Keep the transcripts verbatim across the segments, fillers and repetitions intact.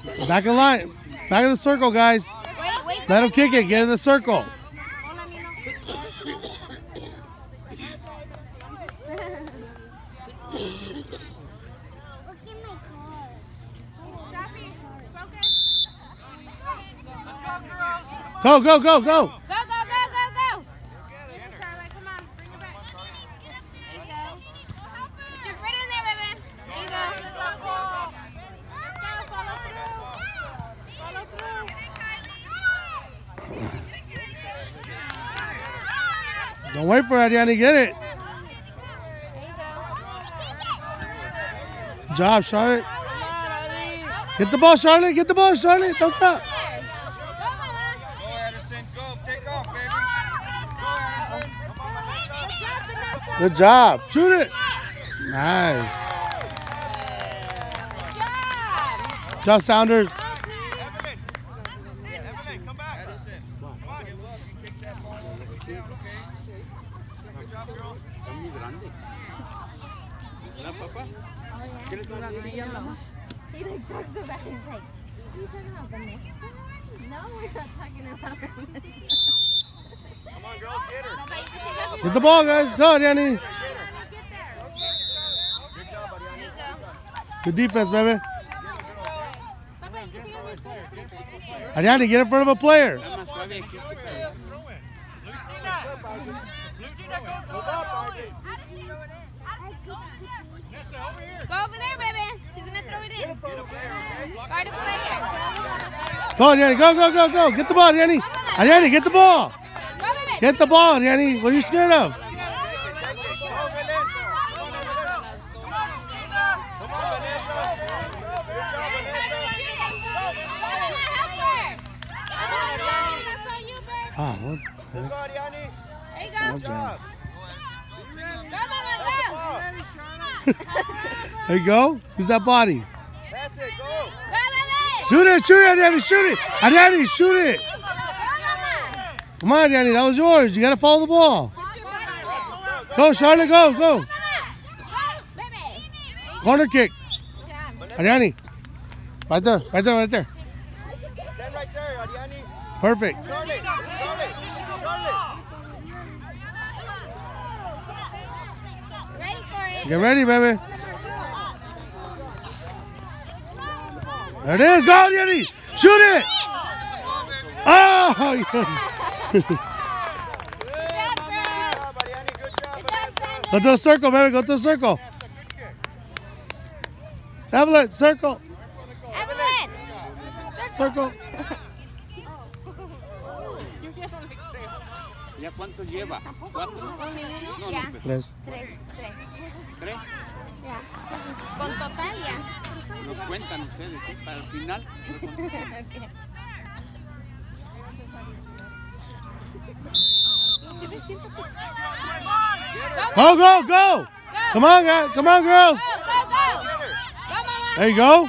Back of the line. Back of the circle, guys. Wait, wait. Let him kick it. Get in the circle. Go, go, go, go. Go, go, go, go, go. Charlotte, come on. Bring it back. There you go. Put your foot in there, baby. There you go. Follow through. Follow through. Don't wait for it, Yanni. Get it. There you go. Good job, Charlotte. Get the ball, Charlotte. Get the ball, Charlotte. Don't stop. Good job. Shoot it. Nice. Good job, Sounders. Evelyn. Evelyn, come back. Come on. You kick that ball. Okay. Good job, girls. He like talks about it. He's like, what are you talking about, Vanessa? No, we're not talking about Vanessa. Come on, girls, get her. Get the ball, guys. Go, Yanni. Good defense, baby. Ariani, get in front of a player. Go over there, baby. She's going to throw it in. Guard a player. Go, Ariani. Go, go, go, go. Get the ball, Ariani. Ariani, get the ball. Go, baby. Get the ball, Ariani. What are you scared of? Oh, what the heck? There you go. Good job. Go, Mama, go. There you go. Use that body. That's it, go. Go, baby. Shoot it, shoot it, Ariani, shoot it. Ariani, shoot it. Go, Mama. Come on, Ariani, that was yours. You got to follow the ball. Put your body there. Go, Charlotte, go, go. Go, Mama. Go, baby. Corner kick. Good job. Ariani. Right there, right there, right there. Stand right there, Ariani. Perfect. Charlotte, Charlotte, Charlotte. Ready for it. Get ready, baby. There it is. Go, Ariani. Shoot it. Oh, yes. Good job, girl. Ariani, good job. Good job, Sandra. Go to the circle, baby. Go to the circle. Evelyn, circle. Evelyn. Circle. ¿Ya cuántos lleva? ¿Cuatro? Con mi uno, No, ya. no, Tres. Tres, tres. ¿Tres? Ya. Con total, ya. Nos cuentan ustedes, ¿sí? Para el final. Go, go, go. Come on, guys. Come on, girls. Go, go, go. Go, Mama. There you go.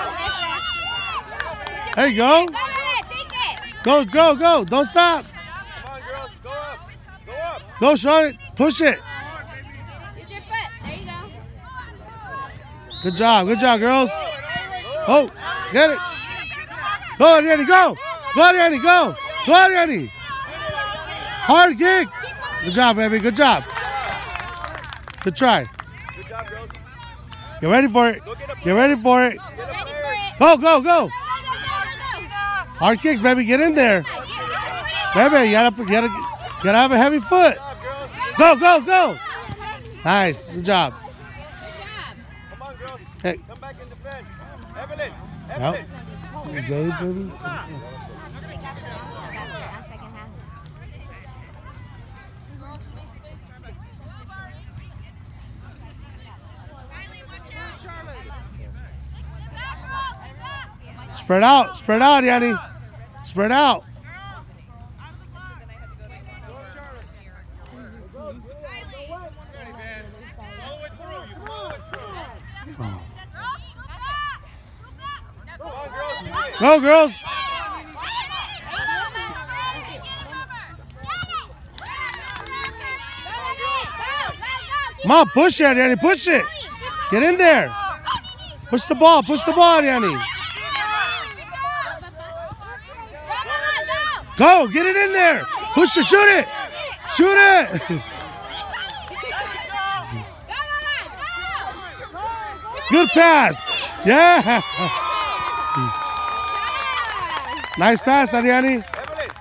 There you go. Go, baby. Take it. Go, go, go. Don't stop. Come on, girls, go up. Go up. Go, Charlotte. Push it. Use your foot. There you go. Good job. Good job, girls. Oh, get it. Go, Ariani, go. Go, Ariani, go. Go, Ariani. Hard kick. Good job, baby. Good job. Good try. Good job, girls. Get ready for it. Get ready for it. Go ready for it. Go, go, go. Go, go, go, go, go. Hard kicks, baby. Get in there. Baby, you gotta, you gotta, you gotta have a heavy foot. Go, go, go. Nice. Good job. Come on, girls. Hey. Come back and defend. Evelyn. Yep. Evelyn. You got it, baby? Spread out. Spread out, Yanni. Spread out. Oh. Go, girls. Come on, push it, Yanni. Push it. Get in there. Push the ball. Push the ball, Yanni. Go, get it in there. Push to shoot it. Shoot it. Go, Mama, go. Good pass. Yeah. Nice pass, Ariani. Evelyn.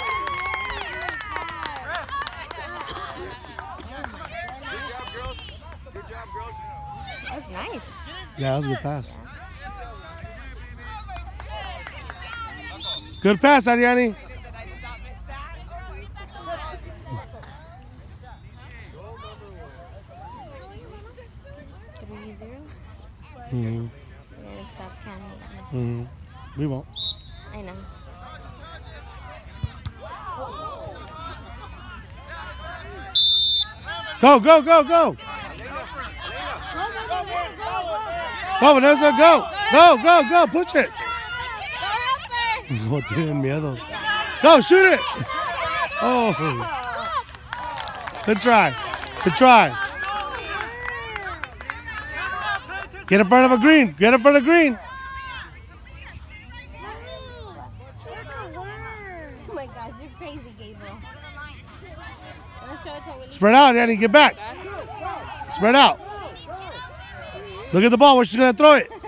Good job, girls. Good job, girls. That's nice. Yeah, that was a good pass. Good pass, Ariani. Three zero. Mm-hmm. We're gonna stop counting. Mm-hmm. We won't. I know. Go, go, go, go. Go, Vanessa, go. Go, go, go. Push it. No tienen miedo. Go, shoot it. Oh. Good try. Good try. Get in front of a green. Get in front of green. Oh my gosh, you're crazy, Gabriel. Let's show it to Willie. Spread out, Danny. Get back. Spread out. Look at the ball where she's going to throw it.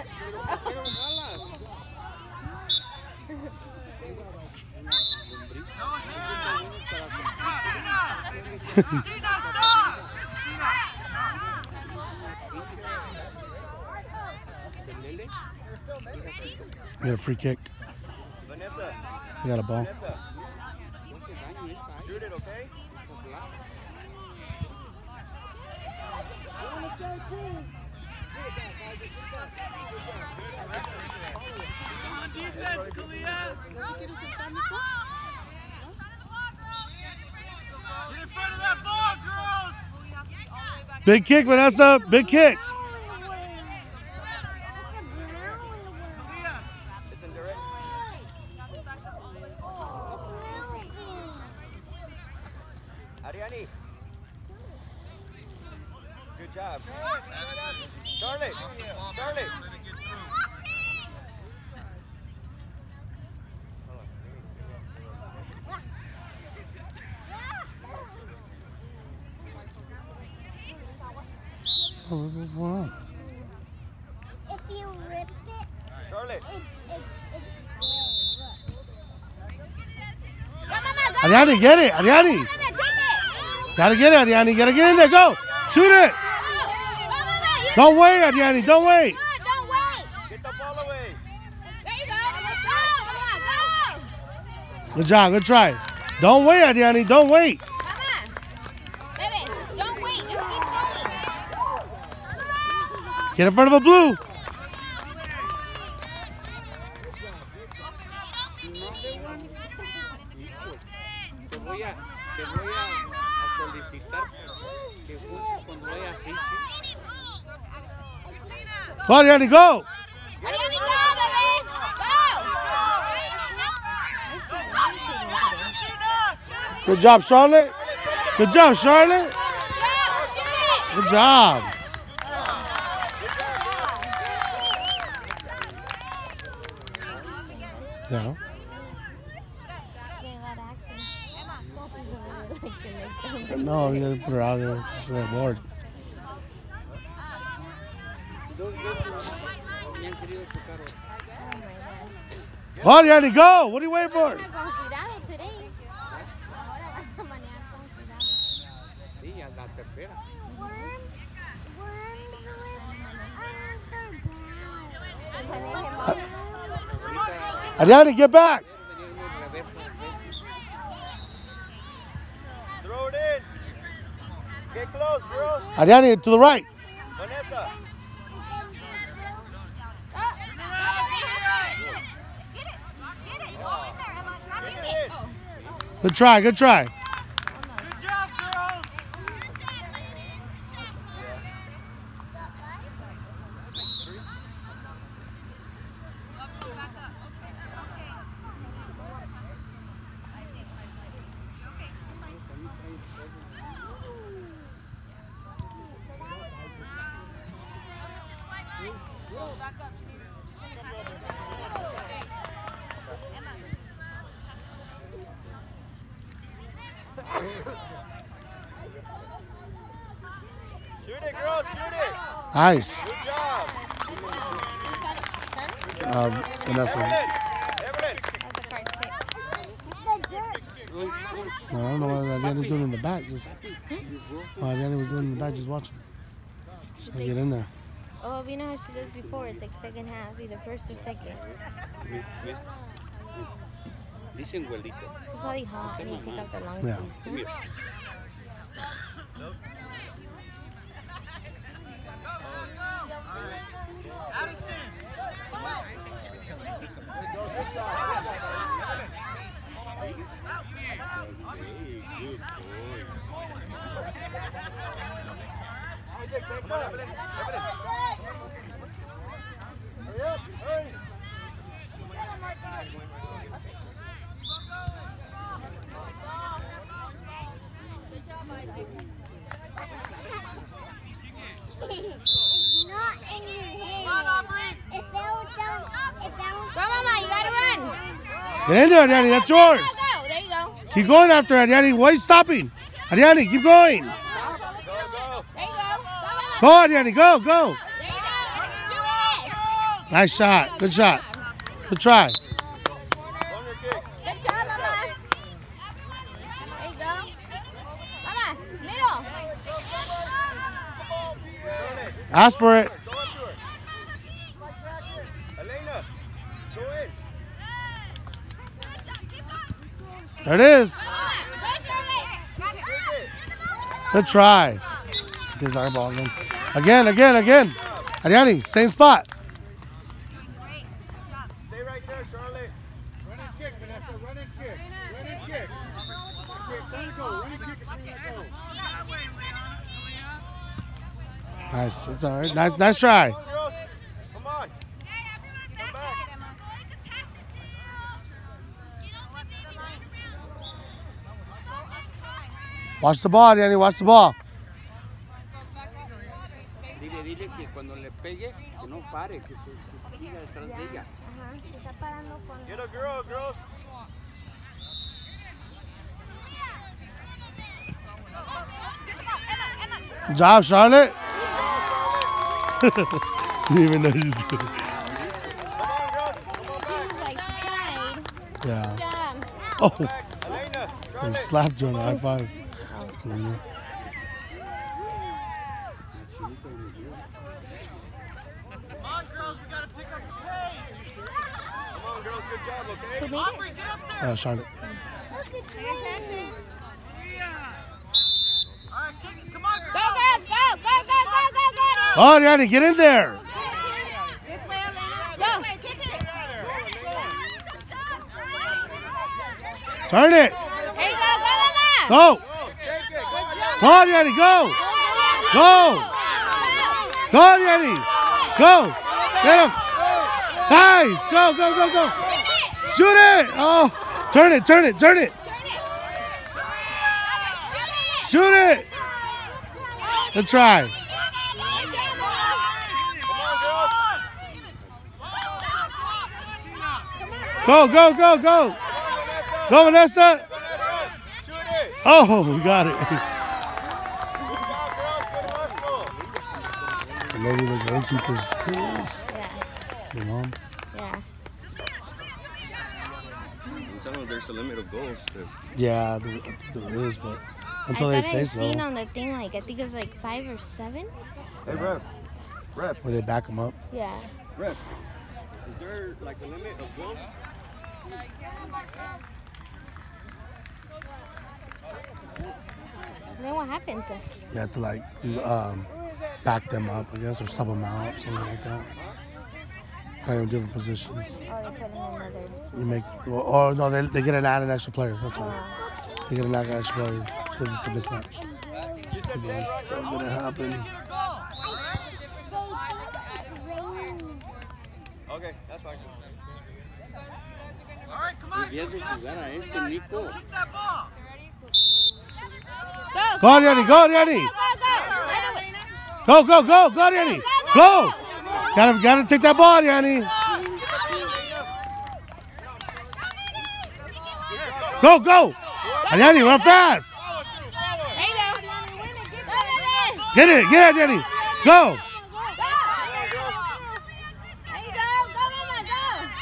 Get a free kick. Vanessa. You got a ball. Vanessa. Shoot it, okay? On defense, Kalia. Get in front of that ball, girls. Big kick, Vanessa. Big kick. It's in direct. Ariani. Good job. Charlotte. Charlotte. Oh, what's, what's going on? If you rip it, Charlotte. it, it, it's Go, Mama, go. Ariani, get it. Ariani. Mama, take it. Gotta get it, Ariani. Gotta get in there. Go. Shoot it. Go, Mama, you Don't wait, Ariani. Don't wait. Good, don't wait. Get the ball away. There you go. Go, Mama, go. Good job. Good try. Don't wait, Ariani. Don't wait. Mama, baby, don't wait. Just keep going. Get in front of a blue. Te voy a, te voy a, a solicitar que juntos cuando vaya a Fichi. Go, Ariani. Go. Ariani, go, baby. Go. Good job, Charlotte. Good job, Charlotte. Go, shoot it. Good job. Yeah. No, you gotta put her out there. She's uh, bored. Dos veces me han querido chocar. Go, Ariani. Go. What are you waiting for? Con cuidado today. Ahora vas a manejar con cuidado. Sí, a la tercera. Ariani, get back. Throw it in. Get close, girls. Ariani, to the right. Vanessa. Good try. Good try. Good job, girls. Shoot it, girls, shoot it. Nice. Good job. Um, Vanessa. Evelyn, Evelyn. No, I don't know what Adriana's doing in the back. Just, what Adriana was doing in the back, just watching. She's gonna get in there. Oh, you know how she does before? It's like second half, either first or second. Dicen güelito. It's probably hot and you take out the long Yeah. sleeve. Come here. Come on, Evelyn, Evelyn. Hurry up, hurry. It's not in your hand. It fell down. It fell. Go, Mama, you gotta run. Get in there, Adriana. That's yours. Go, go. There you go. Keep going after Adriana. Why are you stopping? Adriana, keep going. Go, go. There you go. Go, Mama. Go, Adriana. Go, go. There you go. Do it. Nice shot. Good shot. Good try. Corner kick. Good job, Mama. There you go. Mama, middle. Ask for it. Go up to her. Elena, go in. There it is. Good try. This our ball again. Again, again, again. Adriana, same spot. Stay right there, Charlotte. Run and kick, Vanessa. Run and kick. Run and kick. Don't go. Run and kick and let go. Nice. It's all right. Nice, nice try. Come on, girls. Come on. Come back. Watch the ball, Adriana. Watch the ball. Dile, dile que cuando le pegue, que no pare, que se, se siga detrás de ella. Ajá, se está parando con... Get a girl, girls. Good job, Charlotte. Didn't even know she's good. Come on, girls. Come on She back. was like slide. Yeah. Good job. Oh, Elena, they Charlotte. slapped you on the high five. Mhm. Come on, girls. We got to pick up the pace. Come on, girls. Good job, okay? Who made it? Get up there. Uh, Charlotte. Pay attention. All right, kick. Come on, girls. Go, girls, go, go, go, go, go, go. Oh, Adriana, get in there. This way, Elena. Go. Turn it. There you go, go, Mama. Go. Go. Take it. Go, Elena. Go, Adriana, go. Go. Go, Adriana. Go. Get him. Nice. Go, go, go, go. Shoot it. Oh, turn it, turn it, turn it. Shoot it. Good try. Go, go, go, go. Go, Vanessa. Shoot it. Oh, we got it. Good job, girls. Good hustle. Maybe the goalkeeper's pissed. Yeah, You know? yeah. I'm telling you, there's a limit of goals. Yeah, there, I think there is, but until I they thought say I so, seen on the thing, like, I think it was like five or seven. Hey, rep. Rep. where they back them up. Yeah. Rep. Is there like a limit of goals? Then what happens? You have to like um, back them up, I guess, or sub them out, something like that. Play them in different positions. Oh, they put in another. You make, or, or no, they, they get an add an extra player. That's all. Oh. They get an add an extra player because it's a mismatch. That's gonna happen. Okay, that's fine. Debías de jugar a este, Nico. Go, Go, Danny, go, Danny. Go, go, right away. Go, go, go, go, Danny. Go. Gotta, gotta take that ball, Danny. Go, go. Danny, run fast. Get it, get it, Danny. Go. There you go. Go, Mama, go.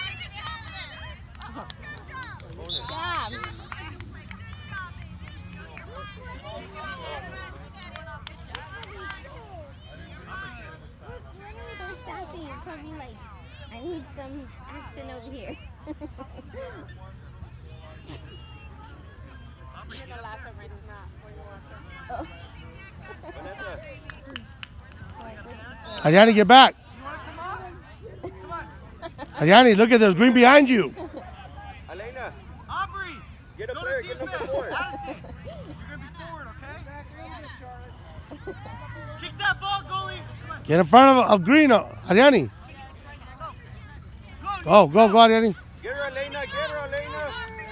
Good job. Don't stop it. You're probably like, I need some action over here. Oh. Ariani, get back. Ariani, look at there's green behind you. Elena, Aubrey, get a go player, to get number defense. four. Addison, you're gonna be forward, okay? Kick that ball, goalie. Come on. Get in front of, of green, uh, Ariani. Go, go, go, Ariani. Get her, Elena, get her, Elena.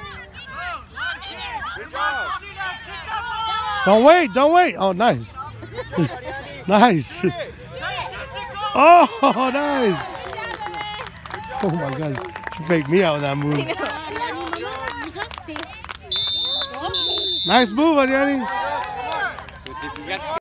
Good job. Don't wait, don't wait. Oh, nice. Nice. Shoot it. Oh, nice. Oh my God. She faked me out with that move. See? Nice move, Ariani. If you got